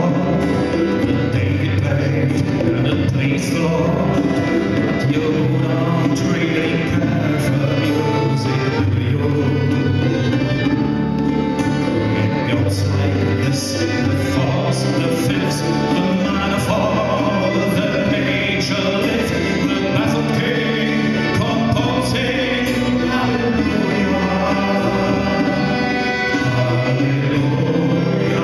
the day it played and it pleased the Lord. You don't really care for music, do you? It goes like this: the fourths, the fifths, the minor fall, the major lift, the baffled king composing. Hallelujah, hallelujah,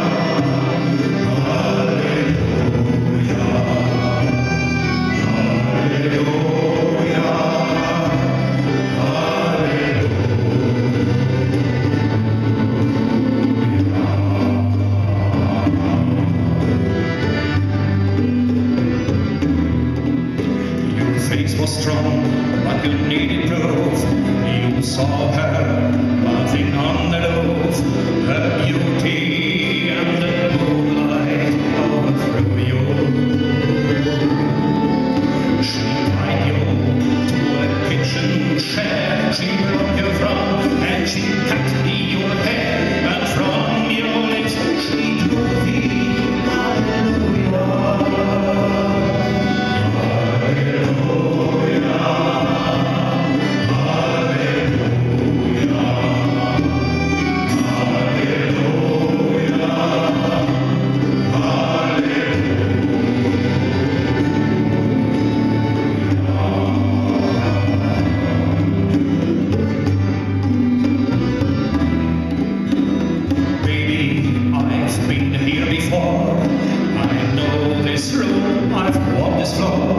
face was strong, but you needed proof. You saw her laughing on the roof, her beauty and the moonlight overthrew you. She tied you to a kitchen chair, she broke you from, and she cut your hair, and from your lips she drew the hallelujah. I've been here before, I know this room, I've walked this floor.